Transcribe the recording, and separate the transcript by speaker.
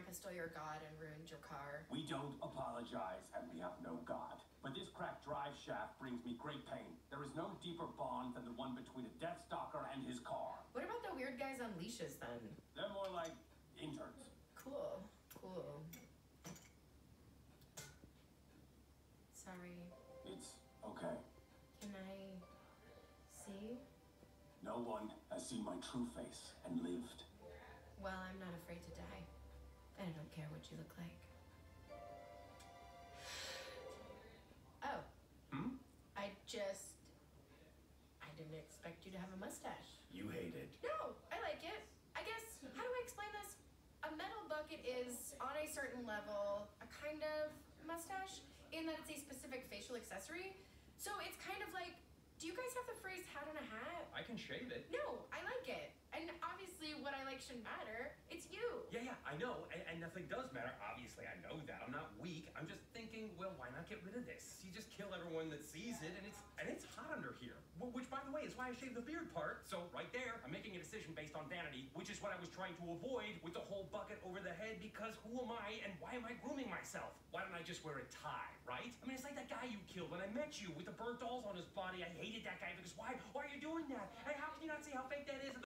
Speaker 1: grandpa stole your god and ruined your car.
Speaker 2: We don't apologize, and we have no God. But this cracked drive shaft brings me great pain. There is no deeper bond than the one between a Death Stalker and his car.
Speaker 1: What about the weird guys on leashes, then?
Speaker 2: They're more like interns.
Speaker 1: Cool. Sorry.
Speaker 2: It's okay.
Speaker 1: Can I see?
Speaker 2: No one has seen my true face and lived.
Speaker 1: Well, I'm not afraid to die. And I don't care what you look like. Oh. I didn't expect you to have a mustache.
Speaker 3: You hate it.
Speaker 1: No, I like it. I guess, how do I explain this? A metal bucket is, on a certain level, a kind of mustache, in that it's a specific facial accessory. So it's kind of like, do you guys have the phrase hat on a hat?
Speaker 3: I can shave it.
Speaker 1: No, I like it. And obviously what I like shouldn't matter. It's you.
Speaker 3: Yeah, I know. And nothing does matter. Obviously, I know that. I'm not weak. I'm just thinking, well, why not get rid of this? You just kill everyone that sees it, and it's hot under here. Which, by the way, is why I shaved the beard part. So right there, I'm making a decision based on vanity, which is what I was trying to avoid with the whole bucket over the head, because who am I and why am I grooming myself? Why don't I just wear a tie, right? I mean, it's like that guy you killed when I met you with the burnt dolls on his body. I hated that guy because why are you doing that? Hey, how can you not see how fake that is?